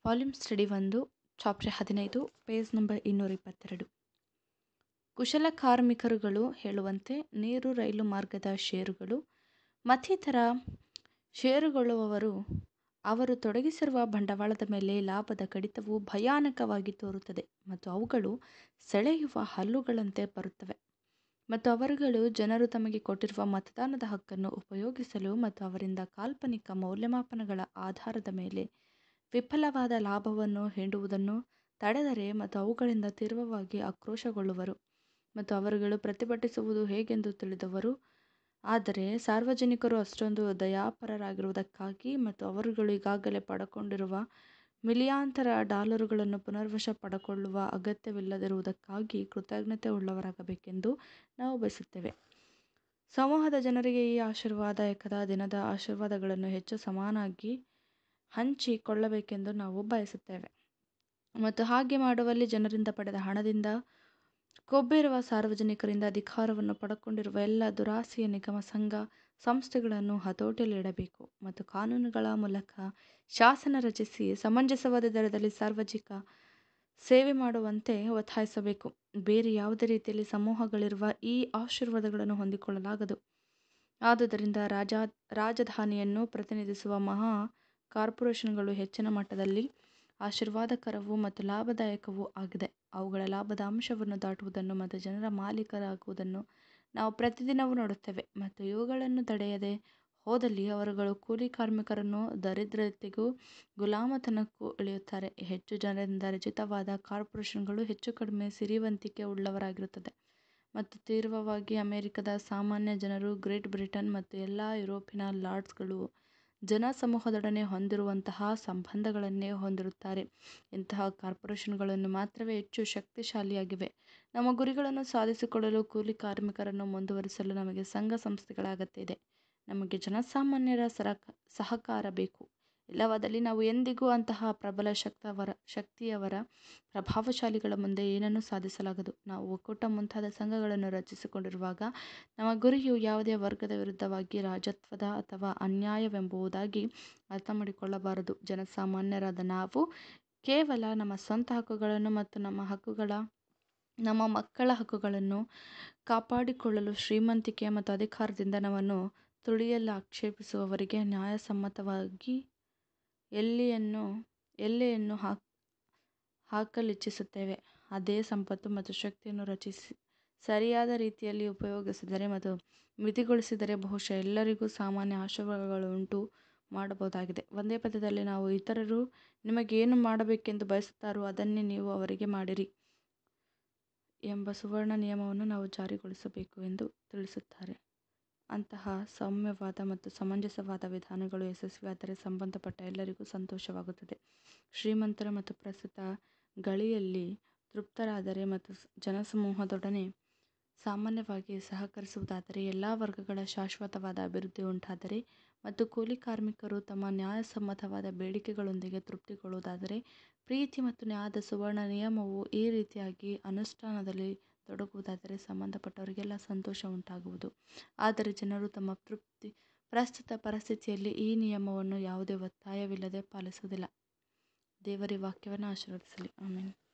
Volume study 1 chapter 15 page number 222. ಕುಶಲ ಕಾರ್ಮಿಕರುಗಳು ಹೇಳುವಂತೆ ನೀರು ರೈಲು ಮಾರ್ಗದ ಷೇರುಗಳು ಮತ್ತಿತರ ಷೇರುಗೊಳ್ಳುವವರು ಅವರು ತೊಡಗಿಸಿರುವ ಬಂಡವಾಳದ ಮೇಲೆ ಲಾಭದ ಕಡಿತವು ಭಯಾನಕವಾಗಿ ತೋರುತ್ತದೆ ಮತ್ತು ಅವುಗಳು ಸೆಳೆಯುವ ಹಲ್ಲುಗಳಂತೆ ಬರುತ್ತವೆ ಮತ್ತು ಅವರುಗಳು ಜನರು ತಮಗೆ ಕೊಟ್ಟಿರುವ ಮತದಾನದ ಹಕ್ಕನ್ನು ಉಪಯೋಗಿಸಲು ಮತ್ತು ಅವರಿಂದ ಕಾಲ್ಪನಿಕ ಮೌಲ್ಯಮಾಪನಗಳ ಆಧಾರದ ಮೇಲೆ ವಿಫಲವಾದ ಲಾಭವನ್ನು ಹಿಂಡುವುದನ್ನು ತಡೆದರೆ ಮತ್ತು ಅವುಗಳಿಂದ ತೀವ್ರವಾಗಿ ಆಕ್ರೋಶಗೊಳ್ಳುವರು ಮತ್ತು ಅವರುಗಳು ಪ್ರತಿಭಟಿಸುವುದು ಹೇಗೆಂದು ತಿಳಿದವರು. ಆದರೆ ಸಾರ್ವಜನಿಕರು ಅಷ್ಟೊಂದು ದಯಾಪರರಾಗಿರುವುದಕ್ಕಾಗಿ ಮತ್ತು ಅವರುಗಳು ಈಗಾಗಲೇ ಪಡಕೊಂಡಿರುವ ಮಿಲಿಯಾಂತರ ಡಾಲರುಗಳನ್ನು ಪುನರ್ವಶ ಪಡೆದುಕೊಳ್ಳುವ ಅಗತ್ಯವಿಲ್ಲದಿರುವುದಕ್ಕಾಗಿ ಕೃತಜ್ಞತೆ ಉಳ್ಳವರಾಗಬೇಕೆಂದು ನಾವು ಬಯಸುತ್ತೇವೆ. ಸಮೂಹದ ಜನರಿಗೆ ಈ ಆಶೀರ್ವಾದದಾಯಕ ದಿನದ ಆಶೀರ್ವಾದಗಳನ್ನು ಹೆಚ್ಚು ಸಮಾನವಾಗಿ ಹಂಚಿಕೊಳ್ಳಬೇಕೆಂದು ನಾವು ಬಯಸುತ್ತೇವೆ ಮತ್ತು ಹಾಗೆ ಮಾಡುವಲ್ಲಿ ಜನರಿಂದ ಪಡೆದ ಹಣದಿಂದ ಕೊಬ್ಬಿರುವ ಸಾರ್ವಜನಿಕರಿಂದ ಅಧಿಕಾರವನ್ನು ಪಡೆದುಕೊಂಡಿರುವ ಎಲ್ಲ ದುರಾಸೆಯ ನಿಗಮ ಸಂಘ ಸಂಸ್ಥೆಗಳನ್ನು ಹತೋಟಿಯಲ್ಲಿಡಬೇಕು ಮತ್ತು ಕಾನೂನುಗಳ ಮೂಲಕ ಶಾಸನ ರಚಿಸಿ ಸಮಂಜಸವಾದ ದರದಲ್ಲಿ ಸಾರ್ವಜನಿಕ ಸೇವೆ ಮಾಡುವಂತೆ ಒತ್ತಾಯಿಸಬೇಕು. ಬೇರೆ ಯಾವುದೇ ರೀತಿಯಲ್ಲಿ ಸಮೂಹಗಳಿರುವ ಈ ಆಶೀರ್ವಾದಗಳನ್ನು ಹೊಂದಿಕೊಳ್ಳಲಾಗದು. ಆದುದರಿಂದ ರಾಜಧಾನಿಯನ್ನು ಪ್ರತಿನಿಧಿಸುವ ಮಹಾ ಕಾರ್ಪೊರೇಷನ್ಗಳು ಹೆಚ್ಚಿನ ಮಟ್ಟದಲ್ಲಿ ಆಶೀರ್ವಾದಕರವೂ ಮತ್ತು ಲಾಭದಾಯಕವೂ ಆಗಿದೆ. ಅವುಗಳ ಲಾಭದ ಅಂಶವನ್ನು ದಾಟುವುದನ್ನು ಮತ್ತು ಜನರ ಮಾಲೀಕರಾಗುವುದನ್ನು ನಾವು ಪ್ರತಿದಿನವೂ ನೋಡುತ್ತೇವೆ ಮತ್ತು ಇವುಗಳನ್ನು ತಡೆಯದೆ ಹೋದಲ್ಲಿ ಅವರುಗಳು ಕೂಲಿ ಕಾರ್ಮಿಕರನ್ನು ದರಿದ್ರತೆಗೂ ಗುಲಾಮತನಕ್ಕೂ ಇಳಿಯುತ್ತಾರೆ. ಹೆಚ್ಚು ಜನರಿಂದ ರಚಿತವಾದ ಕಾರ್ಪೊರೇಷನ್ಗಳು ಹೆಚ್ಚು ಕಡಿಮೆ ಸಿರಿವಂತಿಕೆ ಉಳ್ಳವರಾಗಿರುತ್ತದೆ ಮತ್ತು ತೀವ್ರವಾಗಿ ಅಮೆರಿಕದ ಸಾಮಾನ್ಯ ಜನರು ಗ್ರೇಟ್ ಬ್ರಿಟನ್ ಮತ್ತು ಎಲ್ಲ ಯುರೋಪಿನ ಲಾರ್ಡ್ಸ್ಗಳು ಜನಸಮೂಹದೊಡನೆ ಹೊಂದಿರುವಂತಹ ಸಂಬಂಧಗಳನ್ನೇ ಹೊಂದಿರುತ್ತಾರೆ. ಇಂತಹ ಕಾರ್ಪೊರೇಷನ್ಗಳನ್ನು ಮಾತ್ರವೇ ಹೆಚ್ಚು ಶಕ್ತಿಶಾಲಿಯಾಗಿವೆ. ನಮ್ಮ ಗುರಿಗಳನ್ನು ಸಾಧಿಸಿಕೊಳ್ಳಲು ಕೂಲಿ ಕಾರ್ಮಿಕರನ್ನು ಮುಂದುವರಿಸಲು ನಮಗೆ ಸಂಘ ಸಂಸ್ಥೆಗಳ ಅಗತ್ಯ ಇದೆ. ನಮಗೆ ಜನಸಾಮಾನ್ಯರ ಸಹಕಾರ ಬೇಕು. ಇಲ್ಲವಾದಲ್ಲಿ ನಾವು ಎಂದಿಗೂ ಅಂತಹ ಪ್ರಬಲ ಶಕ್ತಿಯವರ ಪ್ರಭಾವಶಾಲಿಗಳ ಮುಂದೆ ಏನನ್ನೂ ಸಾಧಿಸಲಾಗದು. ನಾವು ಒಕ್ಕೂಟ ಮುಂತಾದ ಸಂಘಗಳನ್ನು ರಚಿಸಿಕೊಂಡಿರುವಾಗ ನಮ್ಮ ಗುರಿಯು ಯಾವುದೇ ವರ್ಗದ ವಿರುದ್ಧವಾಗಿ ರಾಜತ್ವದ ಅಥವಾ ಅನ್ಯಾಯವೆಂಬುದಾಗಿ ಅರ್ಥಮಾಡಿಕೊಳ್ಳಬಾರದು. ಜನಸಾಮಾನ್ಯರಾದ ನಾವು ಕೇವಲ ನಮ್ಮ ಸ್ವಂತ ಹಕ್ಕುಗಳನ್ನು ಮತ್ತು ನಮ್ಮ ಮಕ್ಕಳ ಹಕ್ಕುಗಳನ್ನು ಕಾಪಾಡಿಕೊಳ್ಳಲು ಶ್ರೀಮಂತಿಕೆ ಮತ್ತು ಅಧಿಕಾರದಿಂದ ನಮ್ಮನ್ನು ತುಳಿಯಲು ಆಕ್ಷೇಪಿಸುವವರಿಗೆ ನ್ಯಾಯಸಮ್ಮತವಾಗಿ ಎಲ್ಲೆಯನ್ನು ಹಾಕಲಿಚ್ಛಿಸುತ್ತೇವೆ. ಅದೇ ಸಂಪತ್ತು ಮತ್ತು ಶಕ್ತಿಯನ್ನು ರಚಿಸಿ ಸರಿಯಾದ ರೀತಿಯಲ್ಲಿ ಉಪಯೋಗಿಸಿದರೆ ಮತ್ತು ಮಿತಿಗೊಳಿಸಿದರೆ ಬಹುಶಃ ಎಲ್ಲರಿಗೂ ಸಾಮಾನ್ಯ ಆಶೀರ್ವಾದಗಳುಂಟು ಮಾಡಬಹುದಾಗಿದೆ. ಒಂದೇ ಪದ್ಯದಲ್ಲಿ ನಾವು ಇತರರು ನಿಮಗೆ ಏನು ಮಾಡಬೇಕೆಂದು ಬಯಸುತ್ತಾರೋ ಅದನ್ನೇ ನೀವು ಅವರಿಗೆ ಮಾಡಿರಿ ಎಂಬ ಸುವರ್ಣ ನಿಯಮವನ್ನು ನಾವು ಜಾರಿಗೊಳಿಸಬೇಕು ಎಂದು ತಿಳಿಸುತ್ತಾರೆ. ಅಂತಹ ಸೌಮ್ಯವಾದ ಮತ್ತು ಸಮಂಜಸವಾದ ವಿಧಾನಗಳು ಯಶಸ್ವಿಯಾದರೆ ಸಂಬಂಧಪಟ್ಟ ಎಲ್ಲರಿಗೂ ಸಂತೋಷವಾಗುತ್ತದೆ. ಶ್ರೀಮಂತರು ಮತ್ತು ಪ್ರಸ್ತುತ ಗಳಿಯಲ್ಲಿ ತೃಪ್ತರಾದರೆ ಮತ್ತು ಜನಸಮೂಹದೊಡನೆ ಸಾಮಾನ್ಯವಾಗಿ ಸಹಕರಿಸುವುದಾದರೆ ಎಲ್ಲ ವರ್ಗಗಳ ಶಾಶ್ವತವಾದ ಅಭಿವೃದ್ಧಿ ಉಂಟಾದರೆ ಮತ್ತು ಕೂಲಿ ಕಾರ್ಮಿಕರು ತಮ್ಮ ನ್ಯಾಯಸಮ್ಮತವಾದ ಬೇಡಿಕೆಗಳೊಂದಿಗೆ ತೃಪ್ತಿಗೊಳ್ಳುವುದಾದರೆ ಪ್ರೀತಿ ಮತ್ತು ನ್ಯಾಯದ ಸುವರ್ಣ ನಿಯಮವು ಈ ರೀತಿಯಾಗಿ ಅನುಷ್ಠಾನದಲ್ಲಿ ತೊಡಗುವುದಾದರೆ ಸಂಬಂಧಪಟ್ಟವರಿಗೆಲ್ಲ ಸಂತೋಷ ಉಂಟಾಗುವುದು. ಆದರೆ ಜನರು ತಮ್ಮ ಪ್ರಸ್ತುತ ಪರಿಸ್ಥಿತಿಯಲ್ಲಿ ಈ ನಿಯಮವನ್ನು ಯಾವುದೇ ಒತ್ತಾಯವಿಲ್ಲದೆ ಪಾಲಿಸುವುದಿಲ್ಲ. ದೇವರ ವಾಕ್ಯವನ್ನು ಆಶೀರ್ವದಿಸಲಿ. ಆಮೆನ್.